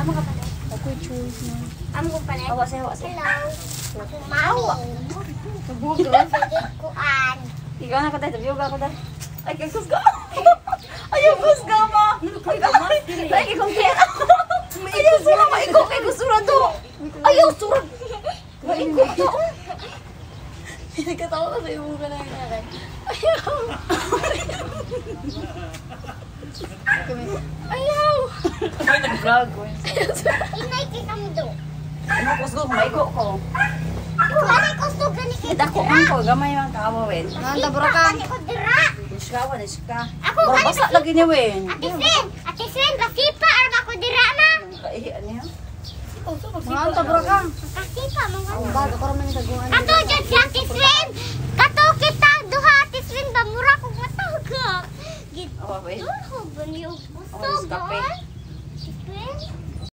Amo ka pala. Ako'y choice na. Amo ko pala. Awa siya, awa siya. Hello. Ako mami. Kabugo. Sige kuan. Ikaw na ko tayo, tabiyo ka ko tayo. Ay, kay Kusga. Ayaw Kusga mo. Ay, kay kong kera. Ayaw sura, maikok kay Kusura to. Ayaw sura. Maikok to. Nagkatawa ka sa iyo ka na yun. Ayaw. Ayaw. Ay, nag-vlog ko. Inay kita mo do. Ano Kusga, maikok ko. Wala ko sto gani kay. Kita ko man ko, gamay man kaawawin. Nanda burakan. Ko dira. Iskawa, iska. Ako Basa lagi niya, Wen. Ate friend, basipa ar ba ko dira na? Kaihian niya. Mga tabrakan. Basipa mo Ang bago ko naman yung taguan. Kato jud si ate friend. Kato kita duha ate friend ba mura ko matawag. Gid. Awa, Wen. Ko ba niyo Awa, gusto iskape. ba? Ate friend.